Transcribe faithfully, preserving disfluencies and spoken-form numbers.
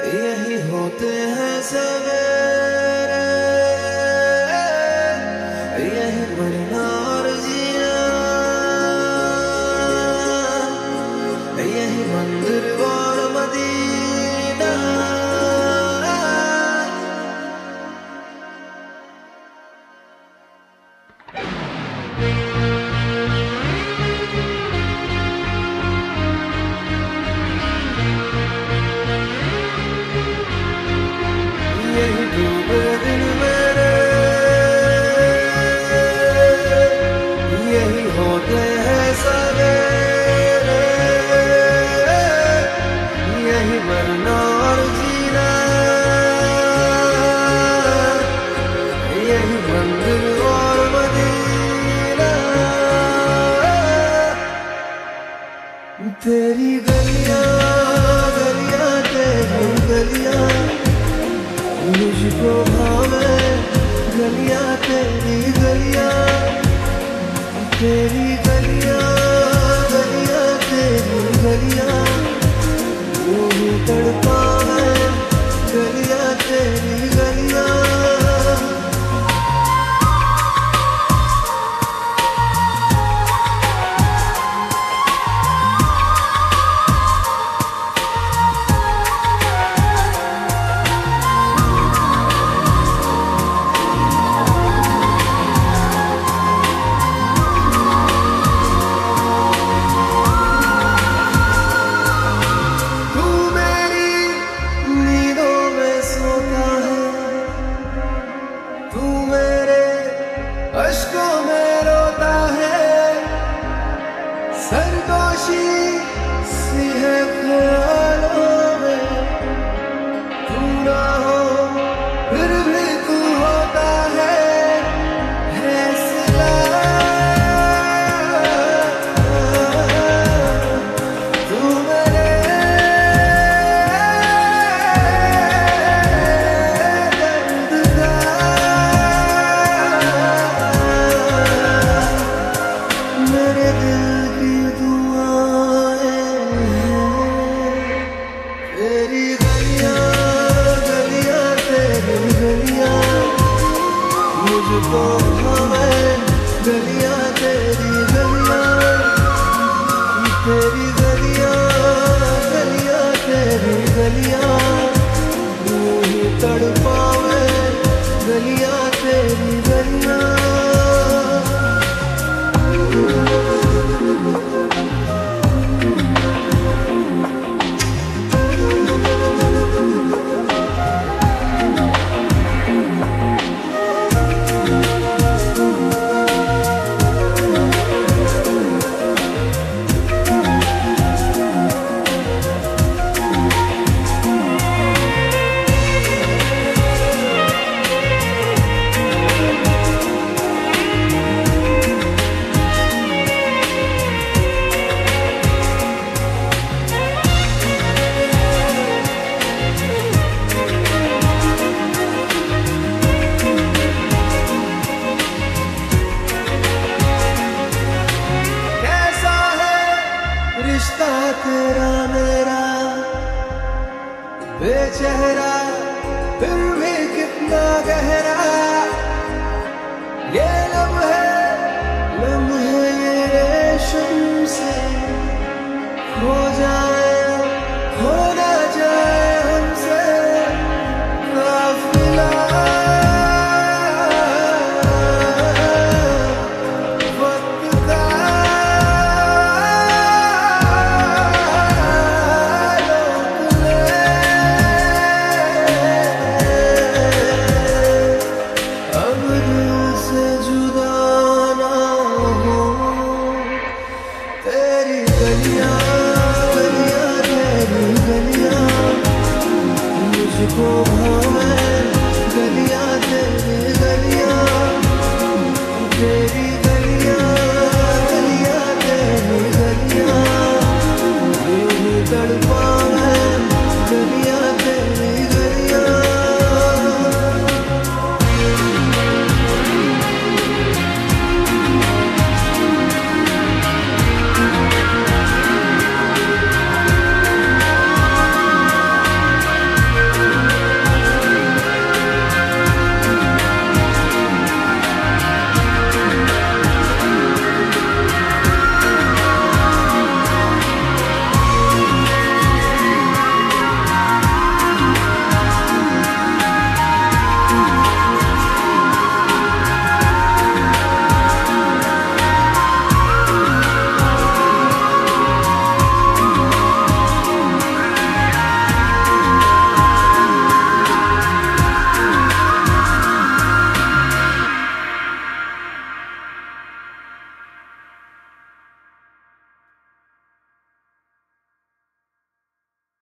यही होते हैं सवेरे, यही मरना और जीना, यही मंदिर और मदीना। यही डूबे दिन मेरे, यही होते हैं सवेरे, यही मरना और जीना, यही मंदिर और मदीना। तेरी गलियां गलियां तेरी गलियां मुझको भावे, गलियां तेरी गलियां, तेरी गलियां गलियां तेरी गलियां यूं तड़पावे, गलियां तेरी गलियां। अश्कों में रोता है, सरदोशी सी है ख्यालों में, तू ना हो फिर भी तू होता है फैसला। तू मेरे दर्द का मेरे दिल की दुआएं हैं। तेरी गलियां गलियां तेरी गलियां मुझको भावे, गलियां तेरी गलियां, तेरी गलियां गलियां तेरी गलियां यूं ही तड़पावे, गलियां तेरी गलियां। रिश्ता तेरा मेरा बेचेहरा फिर भी कितना गहरा, ये लम्हे लम्हे ये रेशम से खो जाए, खो ना जाए हमसे काफिला। गलियां गलियां तेरी गलियां मुझको